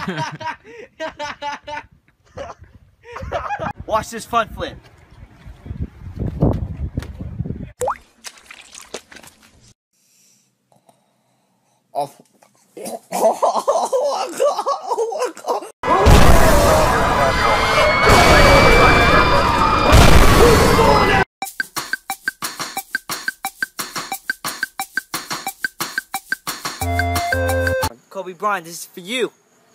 Watch this front flip. Off. Kobe Bryant, this is for you.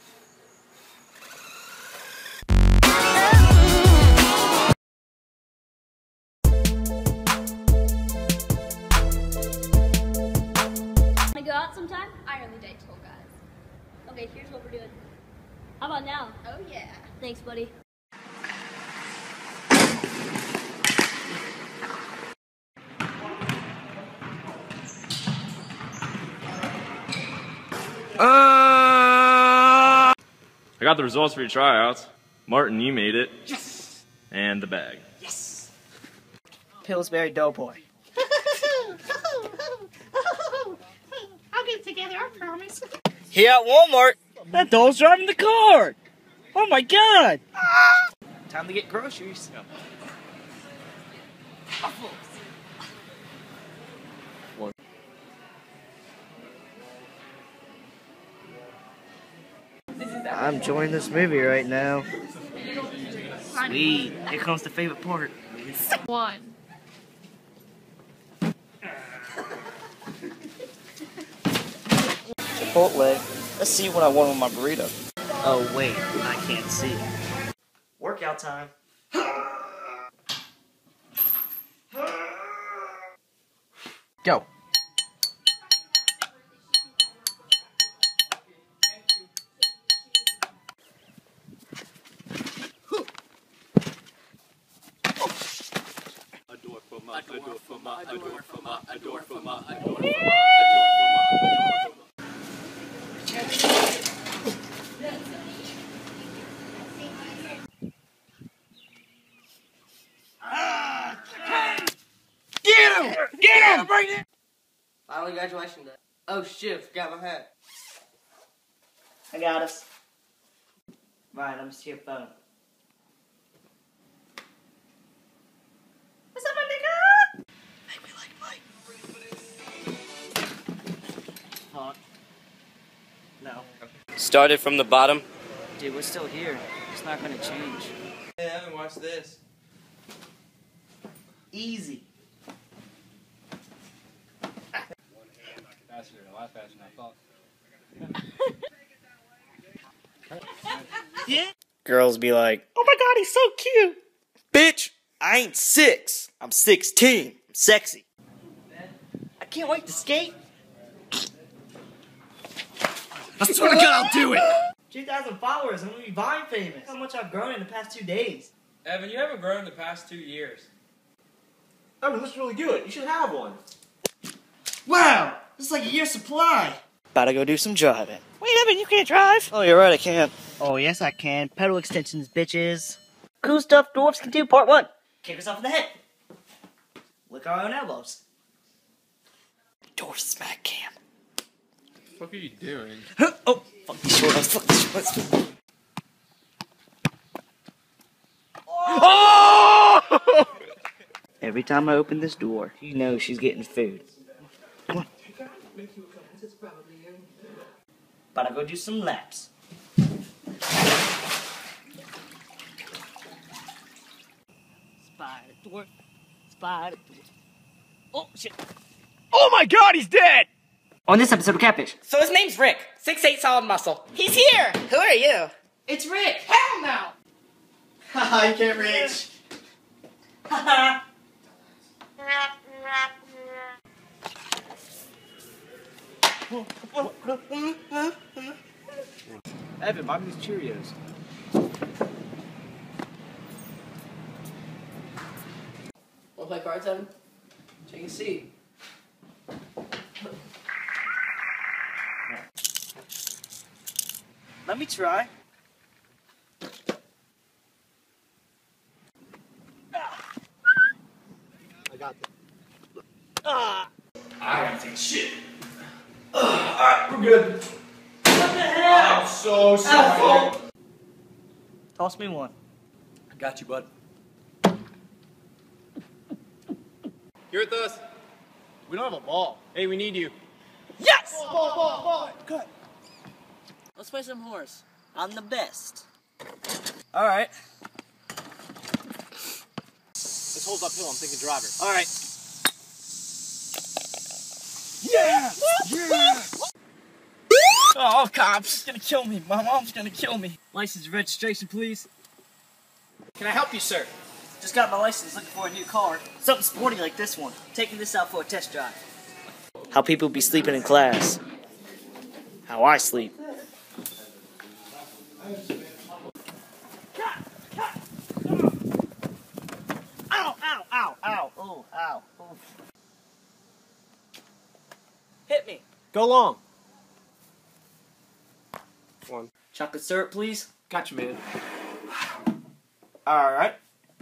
Wanna go out sometime? I only date tall guys. Okay, here's what we're doing. How about now? Oh yeah. Thanks, buddy. I got the results for your tryouts. Martin, you made it. Yes! And the bag. Yes! Pillsbury Doughboy. I'll get it together, I promise. Here at Walmart. That doll's driving the car. Oh my god. Time to get groceries. I'm enjoying this movie right now. Sweet. Here comes the favorite part. One. Chipotle. Let's see what I want on my burrito. Oh wait, I can't see. Workout time. Go. Get him! Bring it! Finally graduation day. Oh shit, forgot my hat. I got us. Right, let me see your phone. What's up, my nigga? Make me like Mike. Huh? No. Started from the bottom. Dude, we're still here. It's not gonna change. Hey, I haven't watched this. Easy. Faster, a lot faster than I thought. Yeah. Girls be like, oh my god, he's so cute. Bitch, I ain't 6. I'm 16. I'm sexy. I can't wait to skate. I swear to God, I'll do it. 2,000 followers. I'm gonna be Vine famous. How much I've grown in the past 2 days. Evan, you haven't grown in the past 2 years. Evan, this is really good. You should have one. Wow, this is like a year's supply. About to go do some driving. Wait, Evan, you can't drive. Oh, you're right, I can't. Oh, yes, I can. Pedal extensions, bitches. Cool stuff dwarves can do, part 1. Kick yourself in the head. Lick our own elbows. Door smack cam. What the fuck are you doing? Oh, fuck these shorts, fuck these shorts. Oh! Every time I open this door, you know she's getting food. Come on. About to go do some laps. Spider door. Spider door. Oh, shit. Oh my god, he's dead! On this episode of Catfish. So his name's Rick. 6'8" solid muscle. He's here! Who are you? It's Rick! Hell no! Haha, you can't reach. Haha. Evan, buy me these Cheerios. Wanna play cards, Evan? Take a seat. Let me try. I got them. Ah. I gotta take a shit. Alright, we're good. What the hell? Oh, so sorry. Toss me one. I got you, bud. You're with us. We don't have a ball. Hey, we need you. Yes! Ball. Cut. Let's play some horse. I'm the best. Alright. This hole's uphill. I'm thinking driver. Alright. Yeah! Yeah! Oh, cops. It's gonna kill me. My mom's gonna kill me. License and registration, please. Can I help you, sir? Just got my license, looking for a new car. Something sporty like this one. Taking this out for a test drive. How people be sleeping in class. How I sleep. Ow, ow, ow, ow, oh, ow, oh. Hit me. Go long. One. Chocolate syrup, please. Gotcha, man. Alright.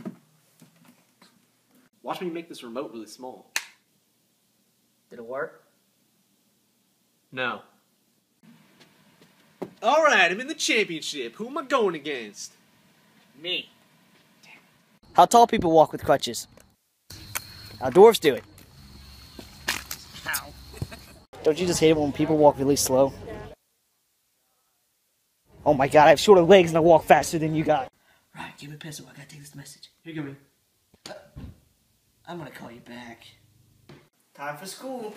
Watch me make this remote really small. Did it work? No. Alright, I'm in the championship. Who am I going against? Me. How tall people walk with crutches? How dwarfs do it? How? Don't you just hate it when people walk really slow? Oh my god, I have shorter legs and I walk faster than you got. Right, give me a pencil. I gotta take this message. Here you go, man. I'm gonna call you back. Time for school.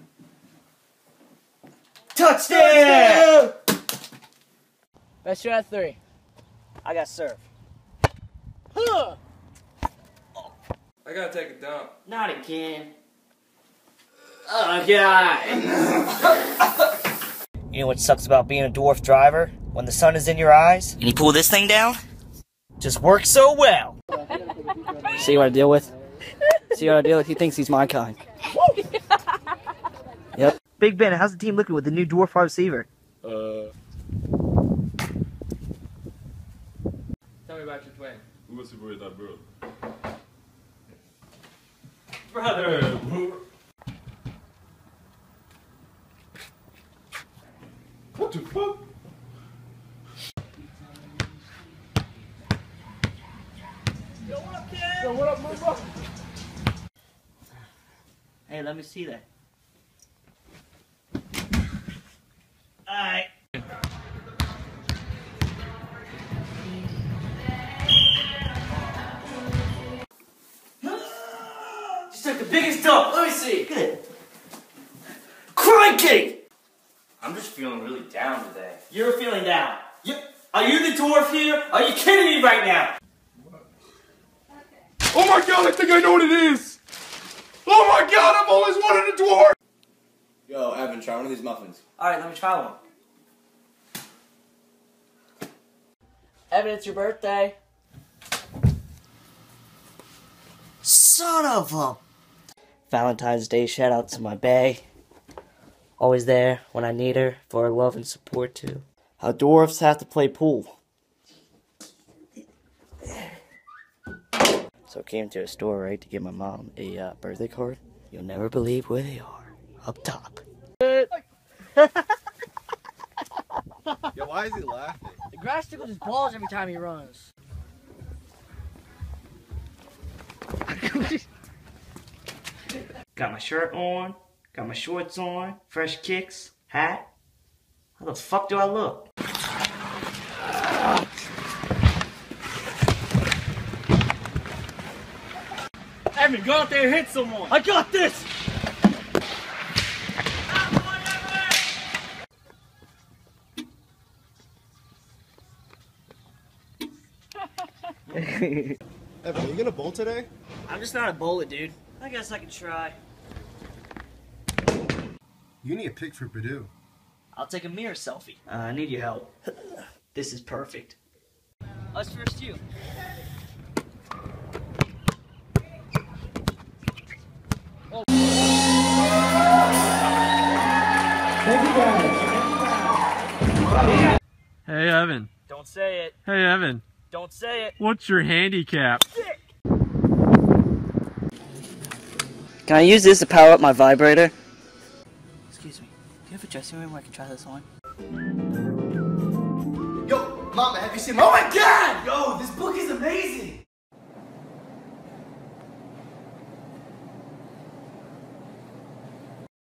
Touchdown! Best shot at 3. I got serve. Huh. I gotta take a dump. Not again. Oh god. You know what sucks about being a dwarf driver? When the sun is in your eyes and you pull this thing down, just works so well. See what I deal with? See what I deal with? He thinks he's my kind. Yep. Big Ben, how's the team looking with the new dwarf wide receiver? Tell me about your twin. What's with that bro? Brother! What the fuck? Yo, what up, Mumba? Hey, let me see that. Alright. Just took the biggest dump. Let me see. Look at it. Crikey! I'm just feeling really down today. You're feeling down. Are you the dwarf here? Are you kidding me right now? Oh my god, I think I know what it is! Oh my god, I've always wanted a dwarf! Yo, Evan, try one of these muffins. Alright, let me try one. Evan, it's your birthday. Son of a... Valentine's Day shout out to my bae. Always there when I need her for her love and support too. How dwarfs have to play pool. So I came to a store, right, to get my mom a birthday card. You'll never believe where they are. Up top. Yo, why is he laughing? The grass tickles his balls every time he runs. Got my shirt on, got my shorts on, fresh kicks, hat. How the fuck do I look? Evan, go out there and hit someone. I got this! Evan, are you gonna bowl today? I'm just not a bowler, dude. I guess I can try. You need a pic for Purdue. I'll take a mirror selfie. I need your help. This is perfect. Us first, you. Oh. Hey, Evan. Don't say it. Hey, Evan. Don't say it. What's your handicap? Can I use this to power up my vibrator? Excuse me. Do you have a dressing room where I can try this on? Mama, have you seen? Oh my God! Yo, this book is amazing.